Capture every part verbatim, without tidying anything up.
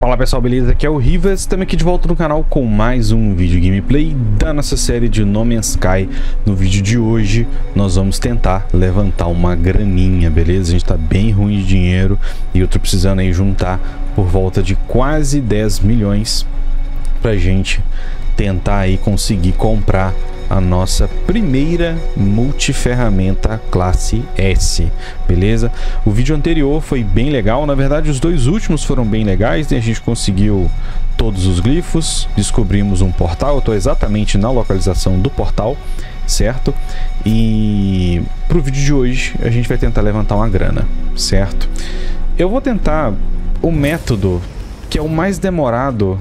Fala pessoal, beleza? Aqui é o Rivas, estamos aqui de volta no canal com mais um vídeo gameplay da nossa série de No Man's Sky. No vídeo de hoje nós vamos tentar levantar uma graninha, beleza? A gente tá bem ruim de dinheiro e eu tô precisando aí juntar por volta de quase dez milhões pra gente tentar aí conseguir comprar a nossa primeira multiferramenta classe S, beleza? O vídeo anterior foi bem legal, na verdade os dois últimos foram bem legais, né? A gente conseguiu todos os glifos, descobrimos um portal, eu estou exatamente na localização do portal, certo? E pro vídeo de hoje a gente vai tentar levantar uma grana, certo? Eu vou tentar o método que é o mais demorado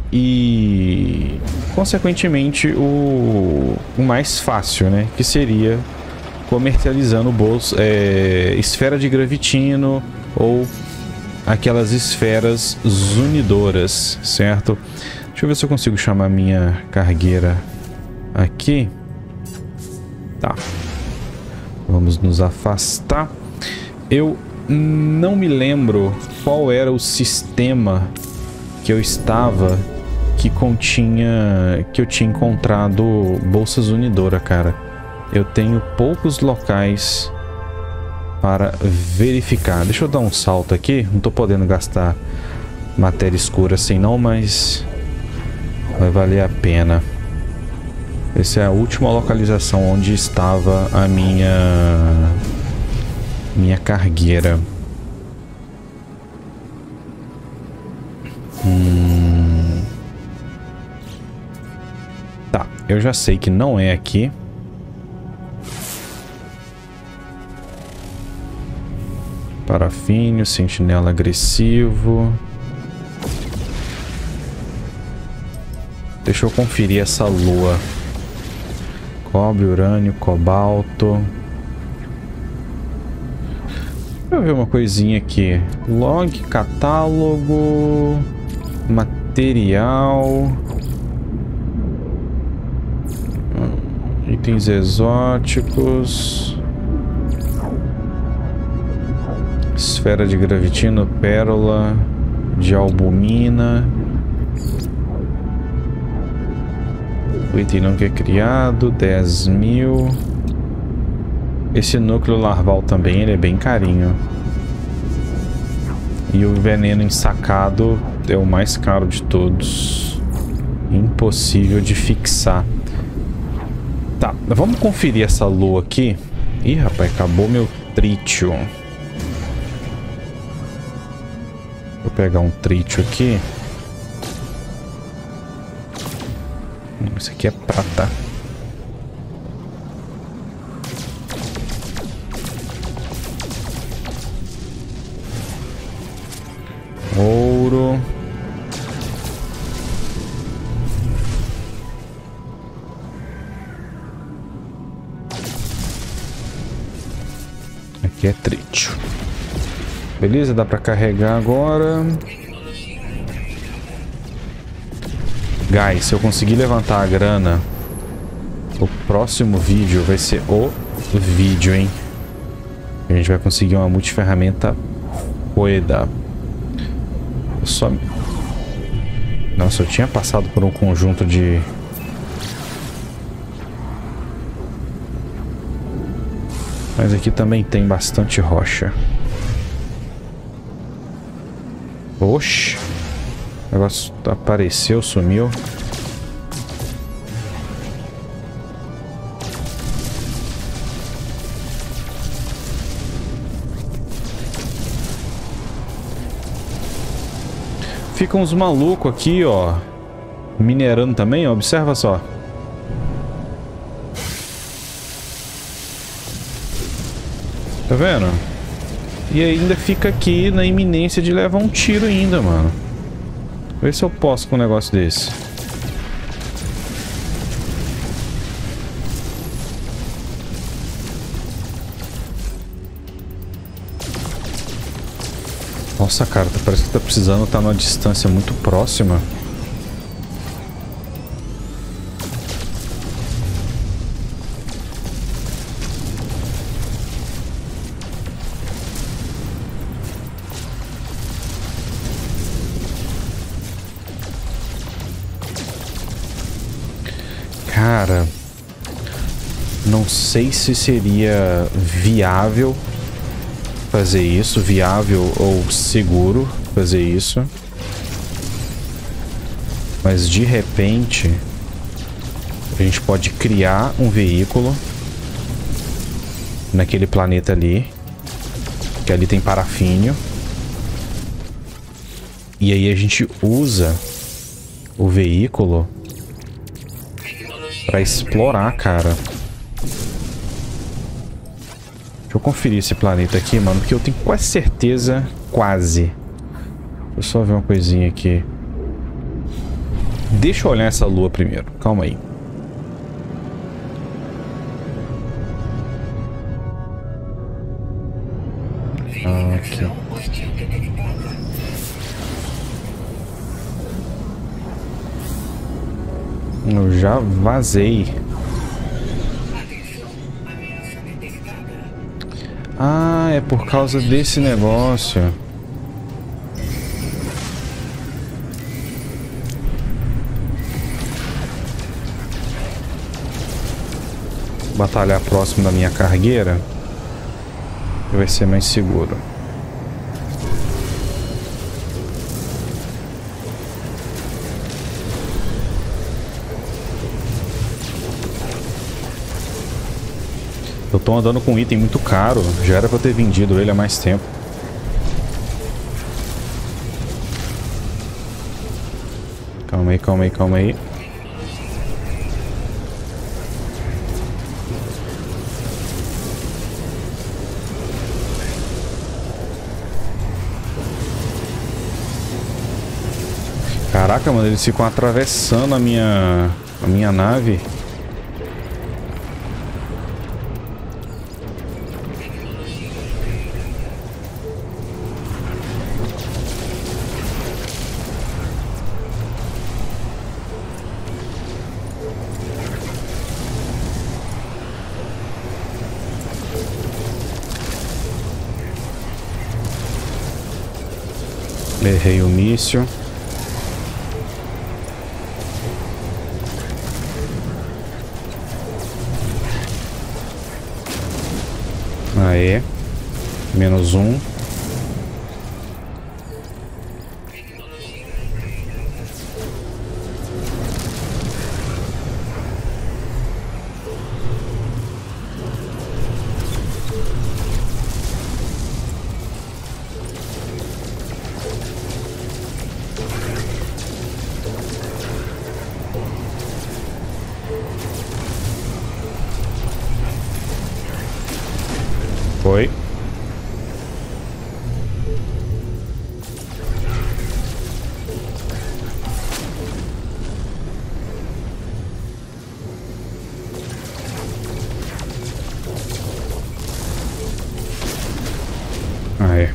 e consequentemente o, o mais fácil, né, que seria comercializando bolsa, é, esfera de gravitino ou aquelas esferas zunidoras, certo? Deixa eu ver se eu consigo chamar minha cargueira aqui. Tá, vamos nos afastar. Eu não me lembro qual era o sistema que eu estava que continha, que eu tinha encontrado bolsa zunidora, cara. Eu tenho poucos locais para verificar. Deixa eu dar um salto aqui. Não tô podendo gastar matéria escura assim não, mas vai valer a pena. Essa é a última localização onde estava a minha minha cargueira. Hum... Tá, eu já sei que não é aqui. Parafínio, sentinela agressivo. Deixa eu conferir essa lua. Cobre, urânio, cobalto. Deixa eu ver uma coisinha aqui. Log, catálogo, material, itens exóticos, esfera de gravitino, pérola de albumina. O item não que é criado, dez mil. Esse núcleo larval também, ele é bem carinho. E o veneno ensacado é o mais caro de todos. Impossível de fixar. Tá, vamos conferir essa lua aqui. Ih, rapaz, acabou meu trítio. Vou pegar um trítio aqui. Isso aqui é prata. Ouro. Aqui é trítio. Beleza, dá pra carregar agora. Guys, se eu conseguir levantar a grana, o próximo vídeo vai ser o vídeo, hein? A gente vai conseguir uma multiferramenta foda. Só... Nossa, eu tinha passado por um conjunto de... Mas aqui também tem bastante rocha. Oxi. O negócio apareceu, sumiu. Ficam uns malucos aqui, ó. Minerando também, ó. Observa só. Tá vendo? E ainda fica aqui na iminência de levar um tiro ainda, mano. Vê se eu posso com um negócio desse. Nossa, cara, parece que tá precisando estar numa distância muito próxima. Cara, não sei se seria viável fazer isso, viável ou seguro fazer isso. Mas de repente a gente pode criar um veículo naquele planeta ali, que ali tem parafínio. E aí a gente usa o veículo pra explorar, cara. Deixa eu conferir esse planeta aqui, mano, porque eu tenho quase certeza, quase. Deixa eu só ver uma coisinha aqui. Deixa eu olhar essa lua primeiro, calma aí. Aqui. Eu já vazei. Ah, é por causa desse negócio. Batalhar próximo da minha cargueira vai ser mais seguro. Eu tô andando com um item muito caro. Já era pra eu ter vendido ele há mais tempo. Calma aí, calma aí, calma aí. Caraca, mano, eles ficam atravessando a minha, a minha nave. Errei o míssil. Aê. Menos um. Foi. Aí.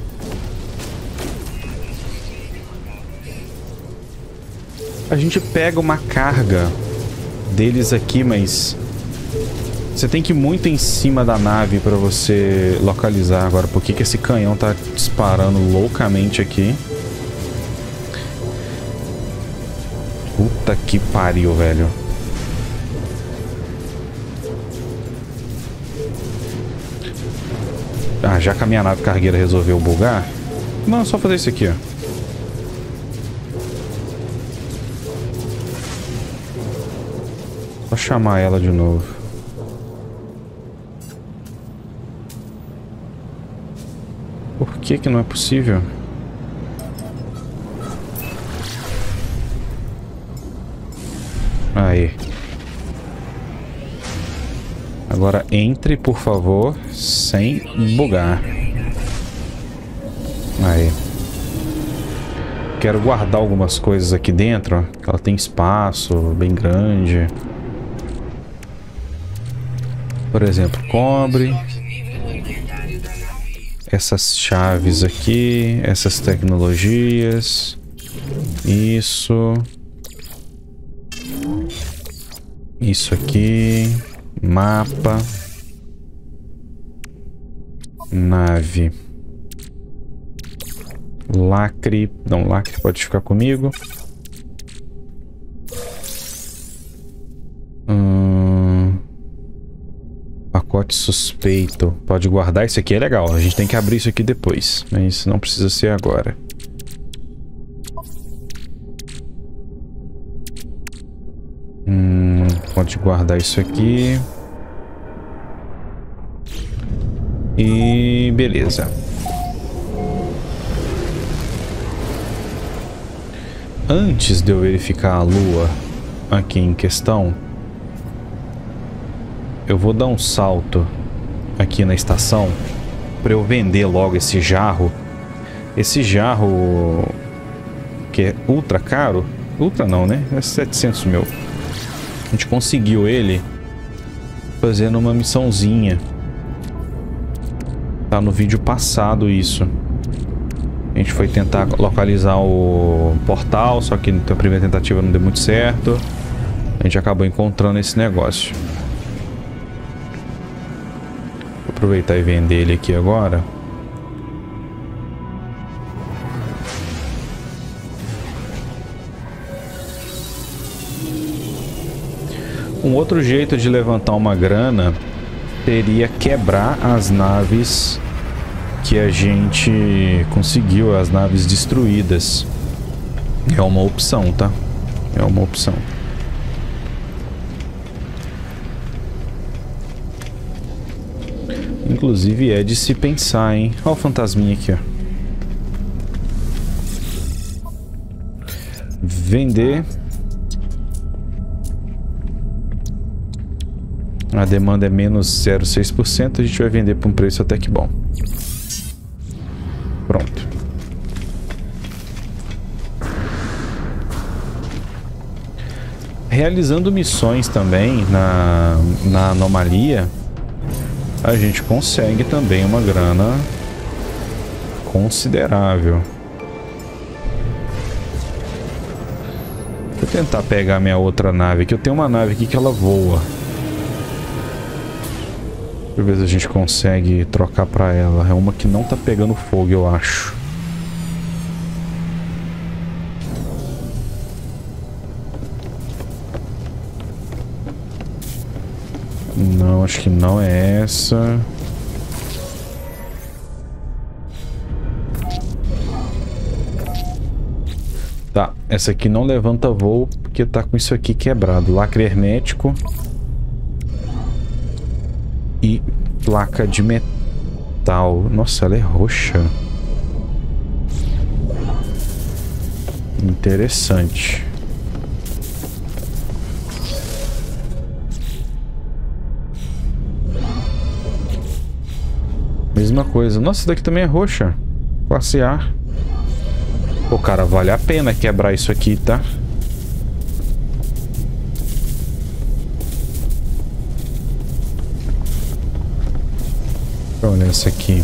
A gente pega uma carga deles aqui, mas você tem que ir muito em cima da nave para você localizar. Agora, por que que esse canhão tá disparando loucamente aqui? Puta que pariu, velho. Ah, já que a minha nave cargueira resolveu bugar, não, é só fazer isso aqui, ó. Só chamar ela de novo. Por que que não é possível? Aí. Agora entre, por favor, sem bugar. Aí. Quero guardar algumas coisas aqui dentro, ó. Ela tem espaço bem grande. Por exemplo, cobre. Essas chaves aqui, essas tecnologias. Isso. Isso aqui. Mapa. Nave. Lacre. Não, lacre pode ficar comigo. Hum. Perfeito. Pode guardar. Isso aqui é legal. A gente tem que abrir isso aqui depois. Mas não precisa ser agora. Hum, pode guardar isso aqui. E beleza. Antes de eu verificar a lua aqui em questão, eu vou dar um salto aqui na estação para eu vender logo esse jarro. Esse jarro que é ultra caro. Ultra não, né? É setecentos mil. A gente conseguiu ele fazendo uma missãozinha. Tá no vídeo passado isso. A gente foi tentar localizar o portal, só que na primeira tentativa não deu muito certo. A gente acabou encontrando esse negócio. Vou aproveitar e vender ele aqui agora. Um outro jeito de levantar uma grana seria quebrar as naves que a gente conseguiu, as naves destruídas. É uma opção, tá? É uma opção. Inclusive é de se pensar, hein? Olha o fantasminha aqui, ó. Vender. A demanda é menos zero vírgula seis por cento. A gente vai vender por um preço até que bom. Pronto. Realizando missões também na, na anomalia, a gente consegue também uma grana considerável. Vou tentar pegar minha outra nave aqui. Eu tenho uma nave aqui que ela voa. Deixa eu ver se a gente consegue trocar pra ela. É uma que não tá pegando fogo, eu acho. Não, acho que não é essa. Tá, essa aqui não levanta voo porque tá com isso aqui quebrado. Lacre hermético. E placa de metal. Nossa, ela é roxa. Interessante. Mesma coisa. Nossa, isso daqui também é roxa. Classe A. Pô, cara, vale a pena quebrar isso aqui, tá? Olha essa aqui.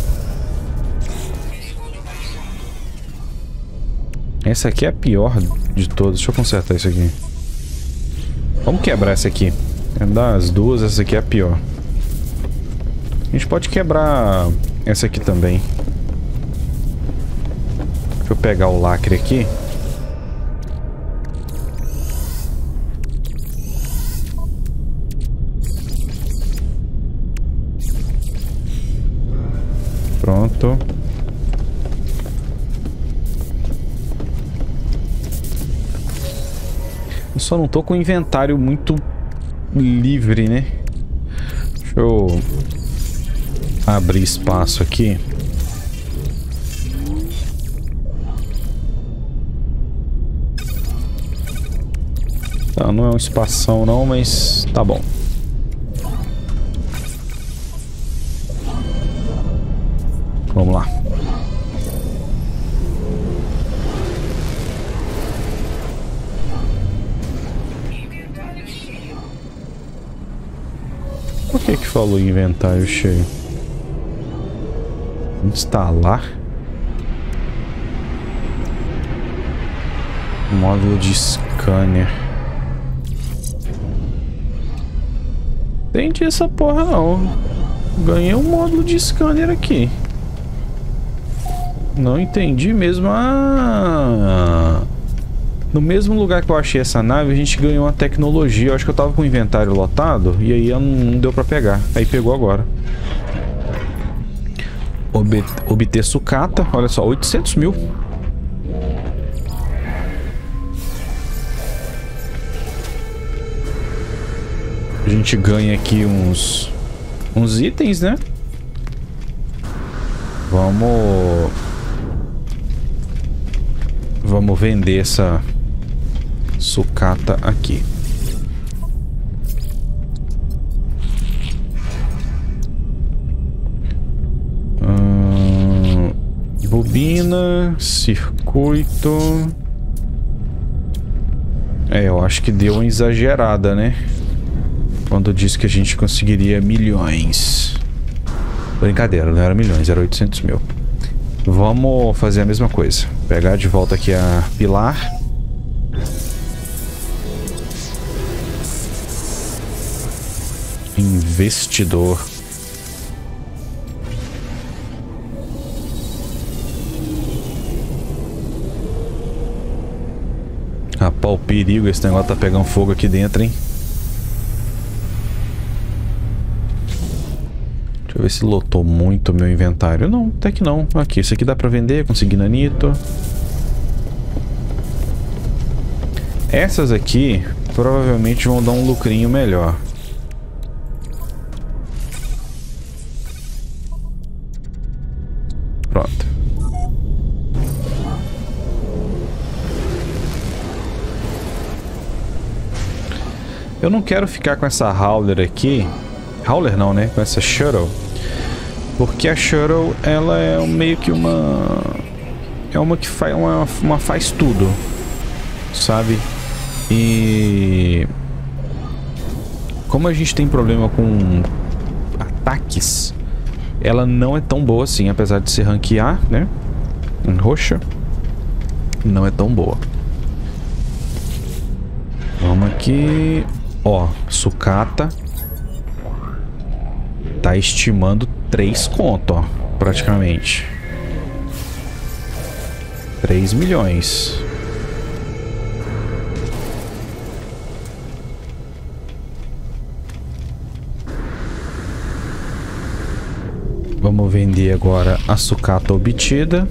Essa aqui é a pior de todas. Deixa eu consertar isso aqui. Vamos quebrar essa aqui. Das duas, essa aqui é a pior. A gente pode quebrar essa aqui também. Deixa eu pegar o lacre aqui. Pronto. Eu só não tô com o inventário muito livre, né? Deixa eu abrir espaço aqui. Tá, não é um espação não, mas tá bom. Vamos lá. Por que que falou inventário cheio? Instalar. Módulo de scanner. Entendi essa porra não. Ganhei um módulo de scanner aqui. Não entendi mesmo. Ah, no mesmo lugar que eu achei essa nave, a gente ganhou uma tecnologia. Eu acho que eu tava com o inventário lotado e aí não deu pra pegar. Aí pegou agora. Obter, obter sucata. Olha só, oitocentos mil. A gente ganha aqui uns... uns itens, né? Vamos... Vamos vender essa sucata aqui. Hum, bobina, circuito. É, eu acho que deu uma exagerada, né? Quando disse que a gente conseguiria milhões. Brincadeira, não era milhões, era oitocentos mil. Vamos fazer a mesma coisa. Pegar de volta aqui a pilar. Investidor. Rapaz, o perigo, esse negócio tá pegando fogo aqui dentro, hein? Deixa eu ver se lotou muito o meu inventário. Não, até que não. Aqui, isso aqui dá pra vender, conseguir nanito. Essas aqui provavelmente vão dar um lucrinho melhor. Pronto. Eu não quero ficar com essa Howler aqui. Howler não, né? Com essa Shuttle. Porque a Shuttle, ela é meio que uma... É uma que faz, uma, uma faz tudo. Sabe? E... Como a gente tem problema com ataques, ela não é tão boa assim. Apesar de ser ranquear, né? Em roxa. Não é tão boa. Vamos aqui... Ó, sucata. Tá estimando três conto, ó. Praticamente. três milhões. Vamos vender agora a sucata obtida.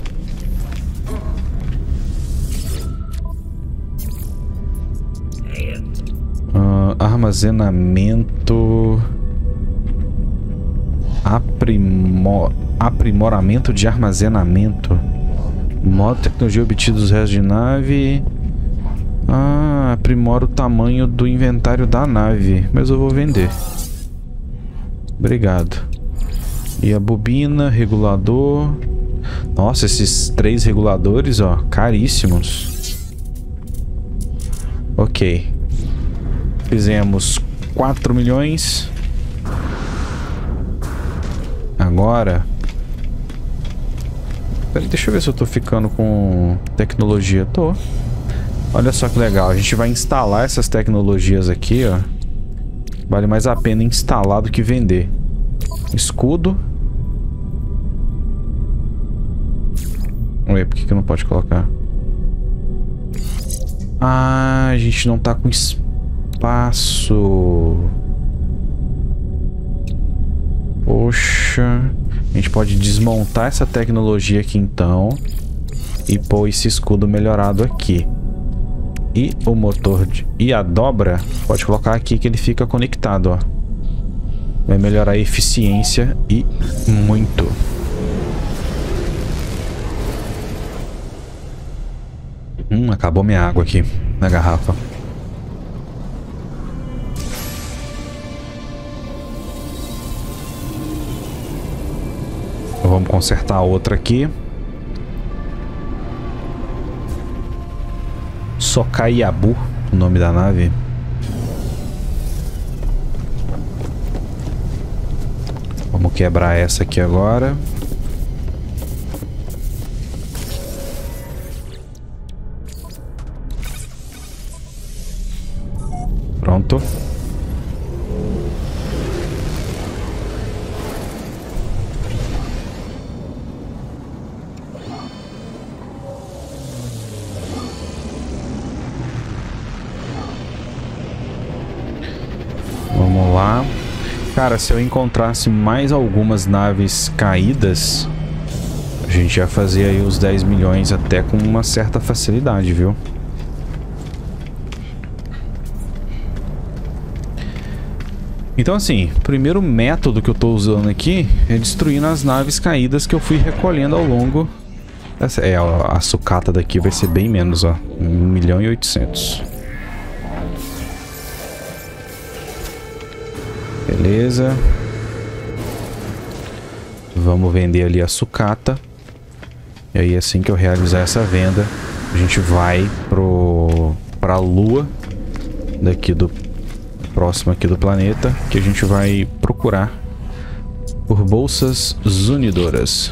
Uh, armazenamento... Aprimor... Aprimoramento de armazenamento. Modo tecnologia obtida dos restos de nave. Ah, aprimora o tamanho do inventário da nave. Mas eu vou vender. Obrigado. E a bobina, regulador. Nossa, esses três reguladores, ó, caríssimos. Ok. Fizemos quatro milhões. Agora... Peraí, deixa eu ver se eu tô ficando com tecnologia. Tô. Olha só que legal. A gente vai instalar essas tecnologias aqui, ó. Vale mais a pena instalar do que vender. Escudo. Ué, por que que não pode colocar? Ah, a gente não tá com espaço. Poxa. A gente pode desmontar essa tecnologia aqui então. E pôr esse escudo melhorado aqui. E o motor de... E a dobra pode colocar aqui que ele fica conectado, ó. Vai melhorar a eficiência e muito. Hum, acabou minha água aqui na garrafa. Vamos consertar a outra aqui. Sokaiabu, o nome da nave. Vamos quebrar essa aqui agora. Pronto. Vamos lá. Cara, se eu encontrasse mais algumas naves caídas, a gente ia fazer aí os dez milhões até com uma certa facilidade, viu? Então assim, o primeiro método que eu tô usando aqui é destruindo as naves caídas que eu fui recolhendo ao longo... Essa, é, a, a sucata daqui vai ser bem menos, ó. um milhão e oitocentos. Beleza. Vamos vender ali a sucata. E aí assim que eu realizar essa venda, a gente vai pro, pra lua daqui do próximo aqui do planeta, que a gente vai procurar por bolsas zunidoras.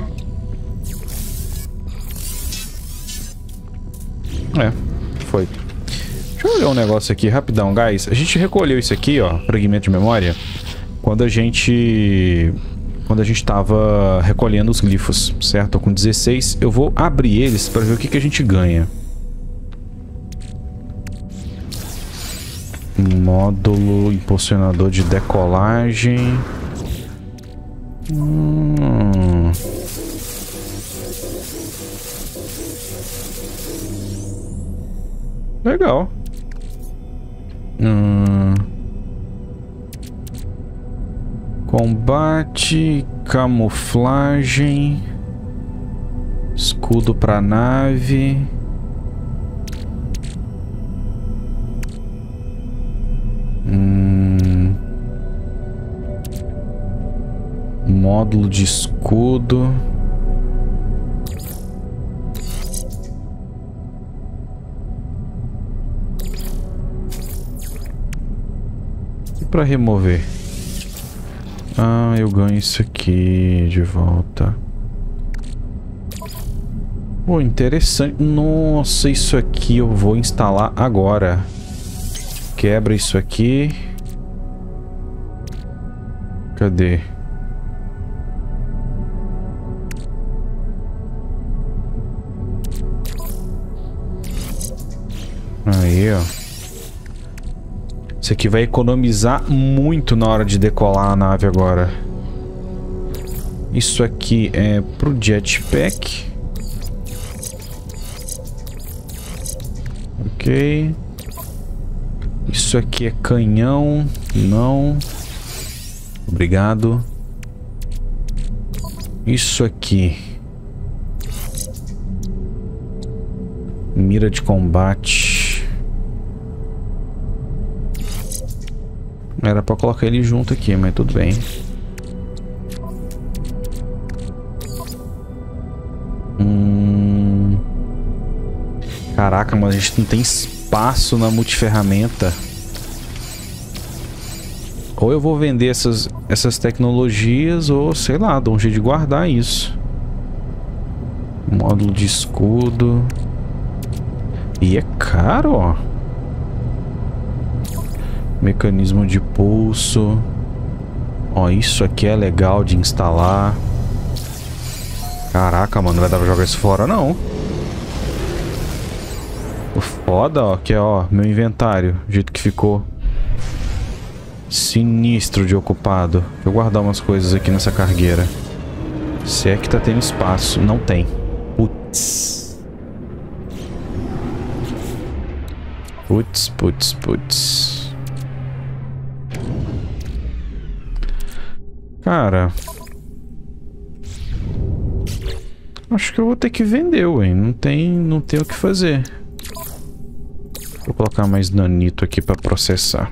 É, foi. Deixa eu olhar um negócio aqui rapidão, guys. A gente recolheu isso aqui, ó, fragmento de memória, quando a gente quando a gente tava recolhendo os glifos, certo? Com dezesseis, eu vou abrir eles para ver o que que a gente ganha. Módulo impulsionador de decolagem. Hum. Legal. Hum. Combate, camuflagem, escudo para nave. Hum. Módulo de escudo. E para remover? Ah, eu ganho isso aqui de volta. Pô, interessante. Nossa, isso aqui eu vou instalar agora. Quebra isso aqui. Cadê? Aí, ó. Isso aqui vai economizar muito na hora de decolar a nave agora. Isso aqui é pro jetpack. Ok. Isso aqui é canhão. Não. Obrigado. Isso aqui. Mira de combate. Era pra colocar ele junto aqui, mas tudo bem. Hum... Caraca, mas a gente não tem espaço na multiferramenta. Ou eu vou vender essas, essas tecnologias, ou sei lá, dou um jeito de guardar isso. Módulo de escudo. E é caro, ó. Mecanismo de pulso. Ó, isso aqui é legal de instalar. Caraca, mano, não vai dar pra jogar isso fora, não. O foda, ó, que é, ó, meu inventário, do jeito que ficou. Sinistro de ocupado. Deixa eu guardar umas coisas aqui nessa cargueira. Se é que tá tendo espaço. Não tem. Putz. Putz, putz, putz. Cara, acho que eu vou ter que vender, ué. Não tem, não tem o que fazer. Vou colocar mais nanito aqui para processar.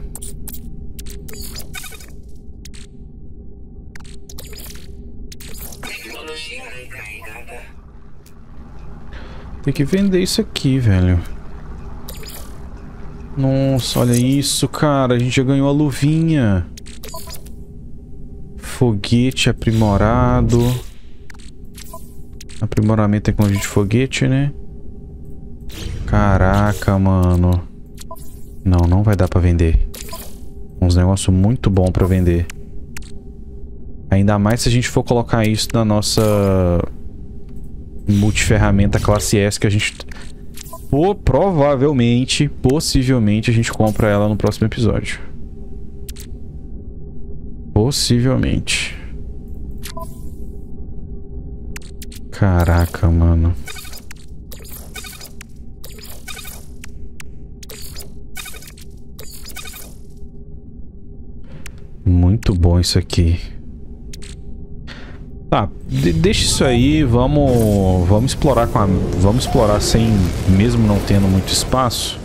Tem que vender isso aqui, velho. Nossa, olha isso, cara. A gente já ganhou a luvinha. Foguete aprimorado. Aprimoramento é tecnologia de foguete, né? Caraca, mano. Não, não vai dar pra vender. Uns negócios muito bons pra vender. Ainda mais se a gente for colocar isso na nossa multiferramenta classe S, que a gente... Pô, provavelmente, possivelmente, a gente compra ela no próximo episódio. Possivelmente. Caraca, mano. Muito bom isso aqui. Tá, de deixa isso aí, vamos, vamos explorar com a, vamos explorar sem, mesmo não tendo muito espaço.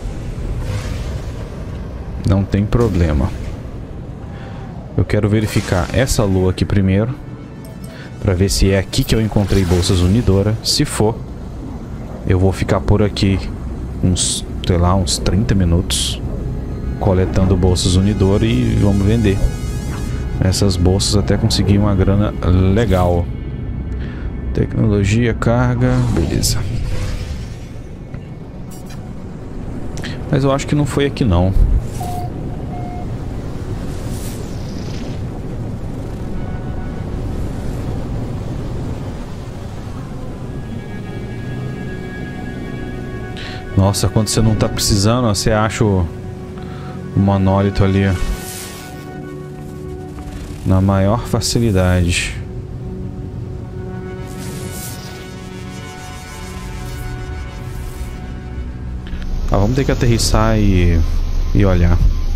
Não tem problema. Eu quero verificar essa lua aqui primeiro, para ver se é aqui que eu encontrei bolsas unidoras. Se for, eu vou ficar por aqui uns, sei lá, uns trinta minutos coletando bolsas unidoras e vamos vender essas bolsas até conseguir uma grana legal. Tecnologia, carga, beleza. Mas eu acho que não foi aqui não. Nossa, quando você não tá precisando, você acha o monólito ali, ó, na maior facilidade. Ah, vamos ter que aterrissar e, e olhar.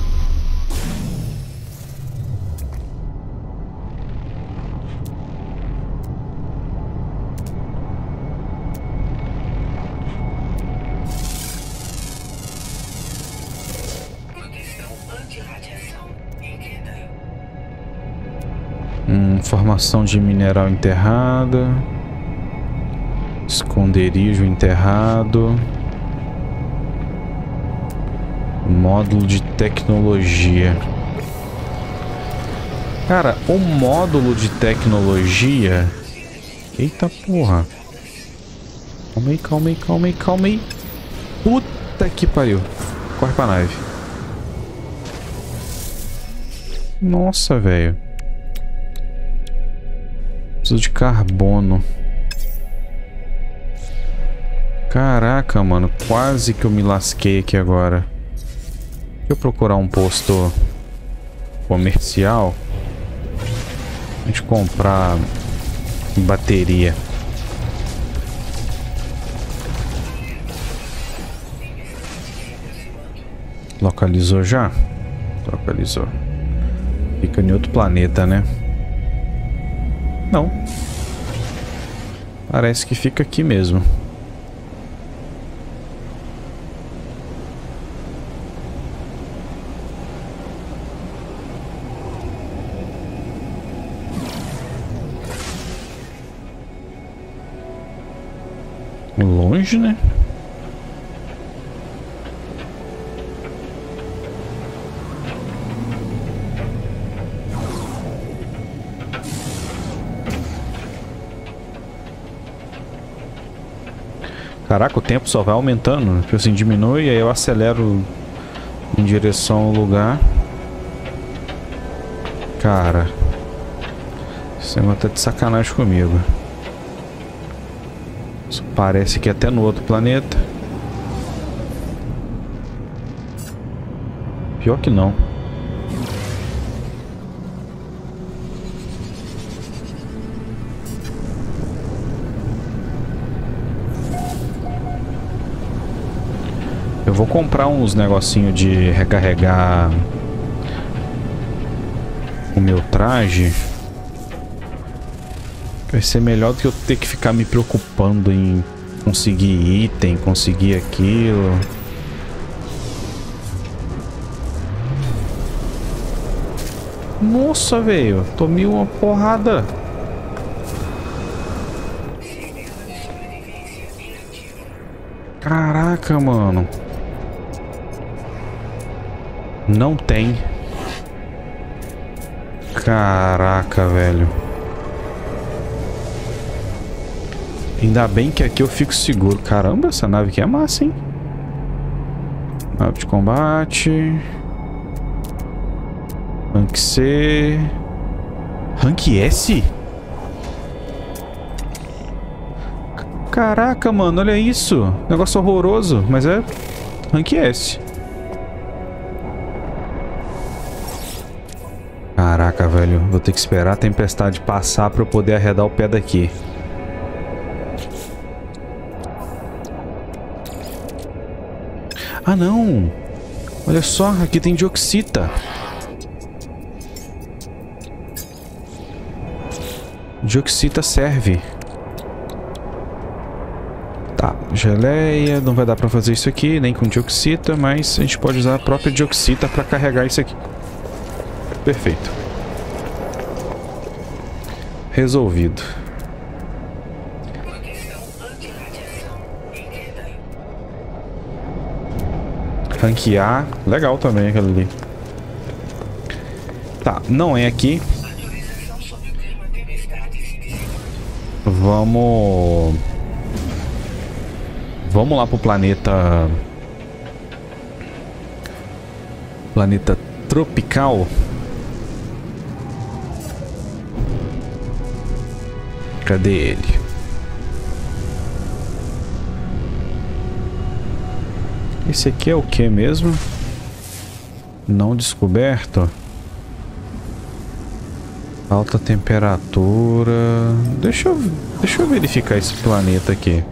Hum, formação de mineral enterrada. Esconderijo enterrado. Módulo de tecnologia. Cara, o módulo de tecnologia... Eita porra. Calma aí, calma aí, calma aí, calma aí. Puta que pariu. Corre pra nave. Nossa, velho. Preciso de carbono. Caraca, mano. Quase que eu me lasquei aqui agora. Deixa eu procurar um posto comercial. A gente comprar bateria. Localizou já? Localizou. Fica em outro planeta, né? Não. Parece que fica aqui mesmo. Longe, né? Caraca, o tempo só vai aumentando. Tipo assim, diminui, aí eu acelero em direção ao lugar. Cara, esse negócio tá de sacanagem comigo. Isso parece que é até no outro planeta. Pior que não. Eu vou comprar uns negocinho de recarregar o meu traje. Vai ser melhor do que eu ter que ficar me preocupando em conseguir item, conseguir aquilo. Nossa, velho, tomei uma porrada. Caraca, mano. Não tem. Caraca, velho. Ainda bem que aqui eu fico seguro. Caramba, essa nave aqui é massa, hein? Nave de combate. Rank C. Rank S? Caraca, mano, olha isso. Negócio horroroso, mas é Rank S. Caraca, velho. Vou ter que esperar a tempestade passar pra eu poder arredar o pé daqui. Ah, não. Olha só, aqui tem dioxita. Dioxita serve. Tá, geleia. Não vai dar pra fazer isso aqui, nem com dioxita, mas a gente pode usar a própria dioxita pra carregar isso aqui. Perfeito. Resolvido. Ranquear. Legal também aquilo ali. Tá, não é aqui. Vamos... Vamos lá pro planeta... Planeta tropical. Cadê ele? Esse aqui é o que mesmo? Não descoberto. Alta temperatura. Deixa eu, deixa eu verificar esse planeta aqui.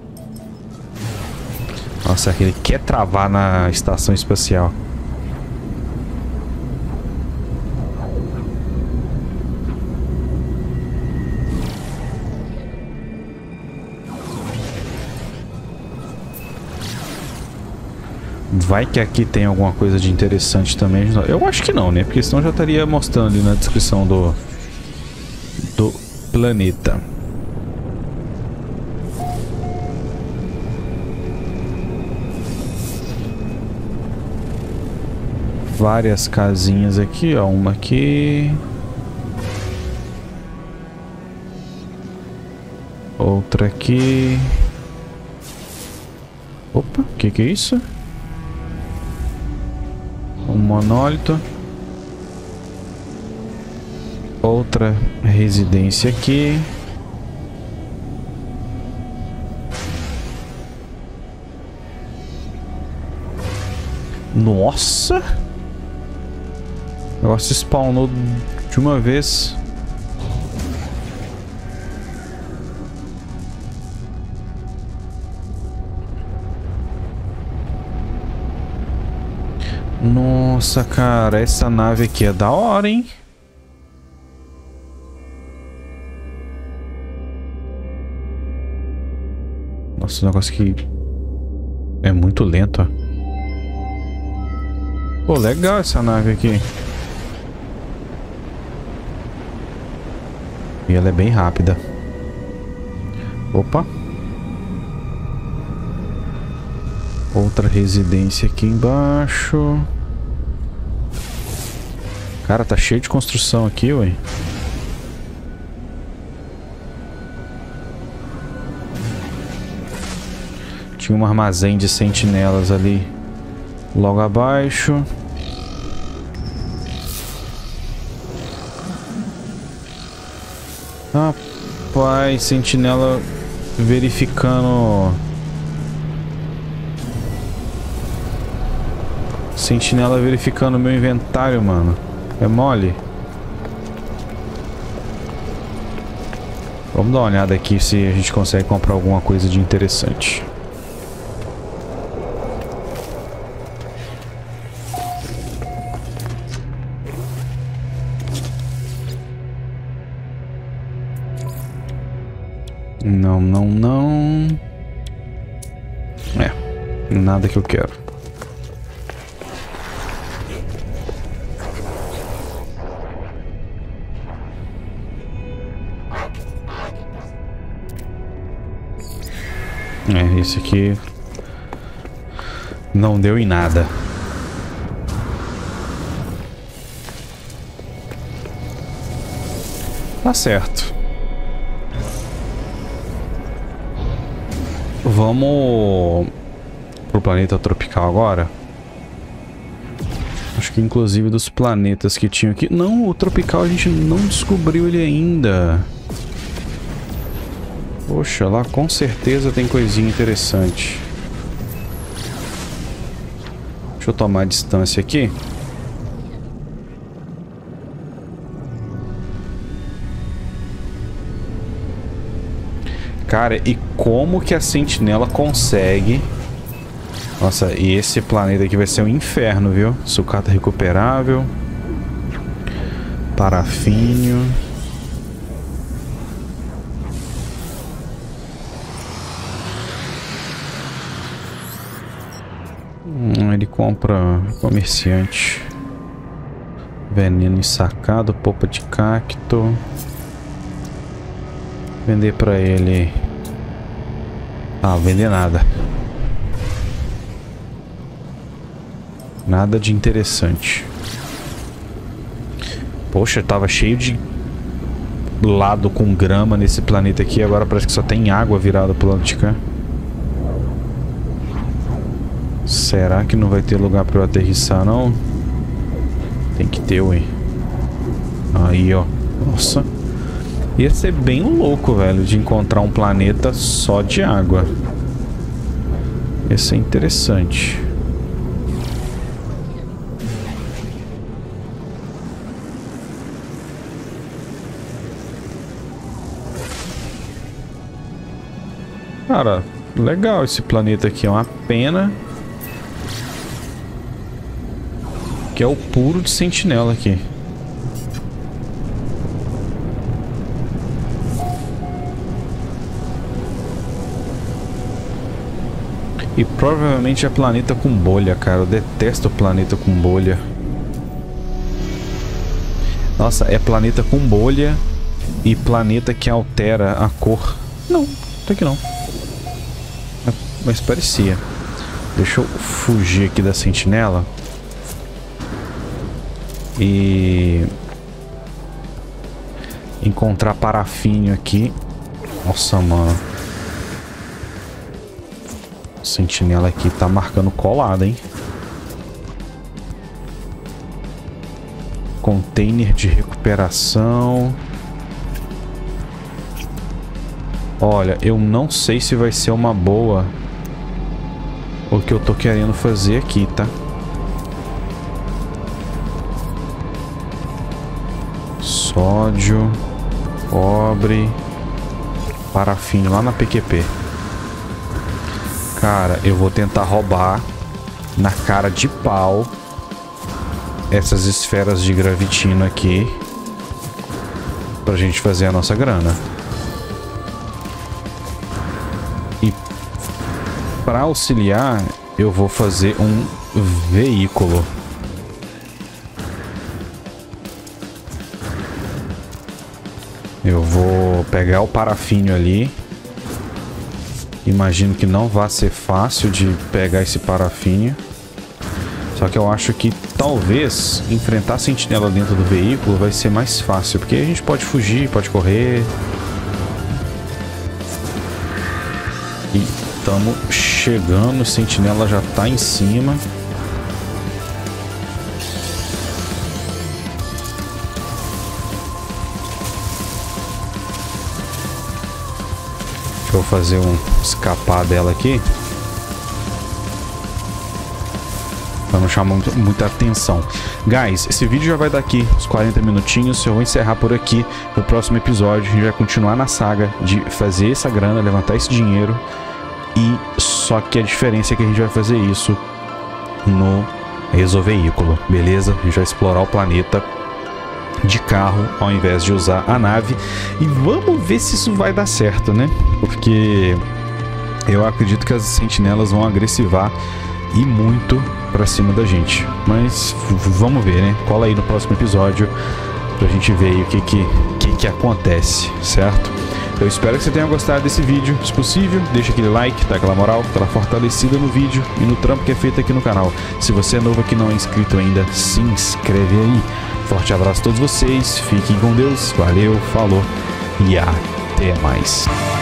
Nossa, ele quer travar na estação espacial. Vai que aqui tem alguma coisa de interessante também. Eu acho que não, né? Porque senão já estaria mostrando ali na descrição do, do planeta. Várias casinhas aqui, ó. Uma aqui. Outra aqui. Opa, o que que é isso? Um monólito. Outra residência aqui. Nossa! O negócio spawnou de uma vez. Nossa, cara, essa nave aqui é da hora, hein? Nossa, o negócio aqui é muito lento, ó. Pô, legal essa nave aqui. E ela é bem rápida. Opa. Outra residência aqui embaixo. Cara, tá cheio de construção aqui, ué. Tinha um armazém de sentinelas ali logo abaixo. Rapaz, sentinela verificando... Sentinela verificando o meu inventário, mano. É mole? Vamos dar uma olhada aqui se a gente consegue comprar alguma coisa de interessante. Não, não, não. É, nada que eu quero. É, esse aqui não deu em nada. Tá certo. Vamos pro planeta tropical agora. Acho que inclusive dos planetas que tinham aqui... Não, o tropical a gente não descobriu ele ainda. Poxa, lá com certeza tem coisinha interessante. Deixa eu tomar a distância aqui. Cara, e como que a sentinela consegue... Nossa, e esse planeta aqui vai ser um inferno, viu? Sucata recuperável. Parafínio. Hum, ele compra comerciante. Veneno ensacado, polpa de cacto. Vender pra ele. Ah, vender nada. Nada de interessante. Poxa, tava cheio de lado com grama nesse planeta aqui. Agora parece que só tem água virada pro lado de cá. Será que não vai ter lugar pra eu aterrissar, não? Tem que ter, ué. Aí, ó. Nossa. Ia ser bem louco, velho, de encontrar um planeta só de água. Ia ser interessante. Cara, legal esse planeta aqui. É uma pena que é o puro de sentinela aqui. E provavelmente é planeta com bolha, cara. Eu detesto planeta com bolha. Nossa, é planeta com bolha e planeta que altera a cor. Não, até que não. Mas parecia. Deixa eu fugir aqui da sentinela. E... encontrar parafínio aqui. Nossa, mano. A sentinela aqui tá marcando colada, hein? Container de recuperação. Olha, eu não sei se vai ser uma boa o que eu tô querendo fazer aqui, tá? Sódio, cobre, parafínio lá na P Q P. Cara, eu vou tentar roubar na cara de pau essas esferas de gravitino aqui pra gente fazer a nossa grana. E para auxiliar, eu vou fazer um veículo. Eu vou pegar o parafínio ali. Imagino que não vai ser fácil de pegar esse parafínio. Só que eu acho que talvez enfrentar a sentinela dentro do veículo vai ser mais fácil. Porque a gente pode fugir, pode correr. E estamos chegando, a sentinela já tá em cima. Deixa eu fazer um escapar dela aqui. Pra não chamar muito, muita atenção. Guys, esse vídeo já vai dar aqui uns quarenta minutinhos. Eu vou encerrar por aqui. No próximo episódio a gente vai continuar na saga de fazer essa grana, levantar esse dinheiro. E só que a diferença é que a gente vai fazer isso no exoveículo, beleza? A gente vai explorar o planeta de carro ao invés de usar a nave. E vamos ver se isso vai dar certo, né? Porque eu acredito que as sentinelas vão agressivar e muito pra cima da gente. Mas vamos ver, né? Cola aí no próximo episódio pra gente ver aí o que que, que que acontece, certo? Eu espero que você tenha gostado desse vídeo. Se possível, deixa aquele like, dá aquela moral, aquela fortalecida no vídeo e no trampo que é feito aqui no canal. Se você é novo aqui e não é inscrito ainda, se inscreve aí. Forte abraço a todos vocês, fiquem com Deus, valeu, falou e até mais.